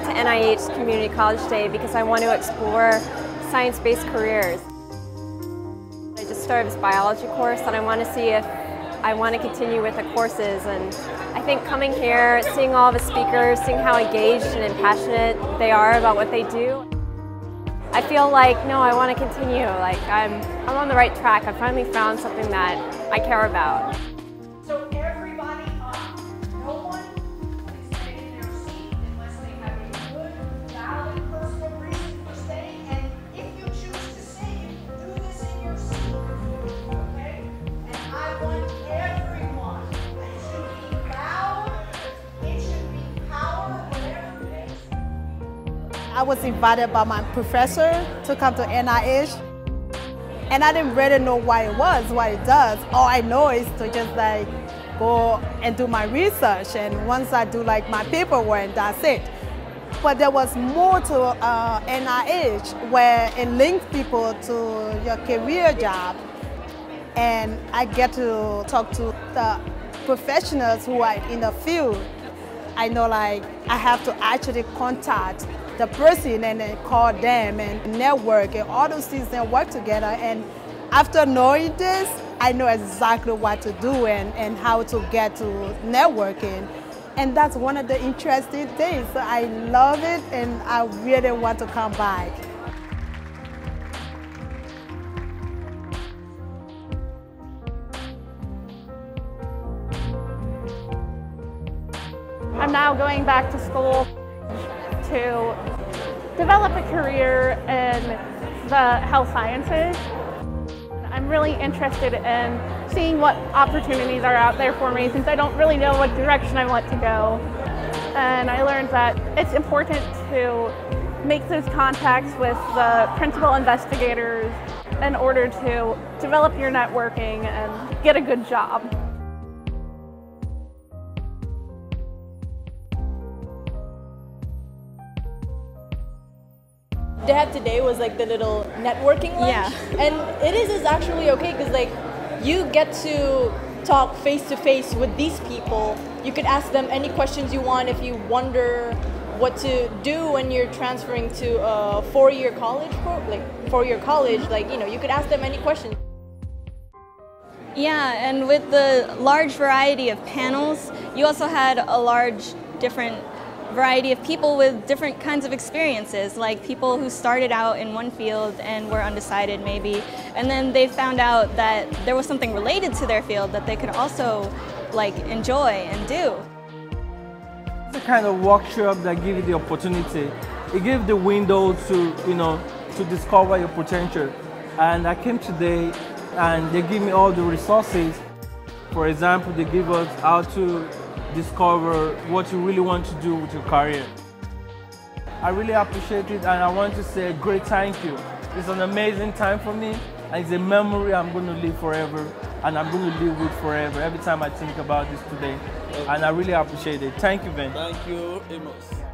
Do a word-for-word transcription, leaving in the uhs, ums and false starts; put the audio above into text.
to N I H Community College today because I want to explore science-based careers. I just started this biology course and I want to see if I want to continue with the courses, and I think coming here, seeing all the speakers, seeing how engaged and passionate they are about what they do, I feel like, no, I want to continue. Like I'm, I'm on the right track. I finally found something that I care about. So everybody up. No one is staying in their seat unless they have a good, valid, personal reason for staying. And if you choose to stay, you can do this in your seat. Okay? And I want everyone. It should be loud. It should be power, whatever it is. I was invited by my professor to come to N I H, and I didn't really know what it was, what it does. All I know is to just like go and do my research, and once I do like my paperwork, that's it. But there was more to uh, N I H, where it links people to your career job, and I get to talk to the professionals who are in the field. I know like I have to actually contact the person and then call them and network and all those things and work together. And after knowing this, I know exactly what to do and, and how to get to networking. And that's one of the interesting things. So I love it and I really want to come back. I'm now going back to school to develop a career in the health sciences. I'm really interested in seeing what opportunities are out there for me since I don't really know what direction I want to go. And I learned that it's important to make those contacts with the principal investigators in order to develop your networking and get a good job. They had today was like the little networking lunch, Yeah. and it is is actually okay because like you get to talk face to face with these people. You could ask them any questions you want if you wonder what to do when you're transferring to a four-year college, pro like four-year college. Like you know, you could ask them any questions. Yeah, and with the large variety of panels, you also had a large different variety of people with different kinds of experiences, like people who started out in one field and were undecided maybe, and then they found out that there was something related to their field that they could also like enjoy and do. It's a kind of workshop that gives you the opportunity. It gives the window to, you know, to discover your potential. And I came today and they give me all the resources. For example, they give us how to discover what you really want to do with your career. I really appreciate it, and I want to say a great thank you. It's an amazing time for me, and it's a memory I'm going to live forever, and I'm going to live with forever every time I think about this today. And I really appreciate it. Thank you, Ben. Thank you, Amos.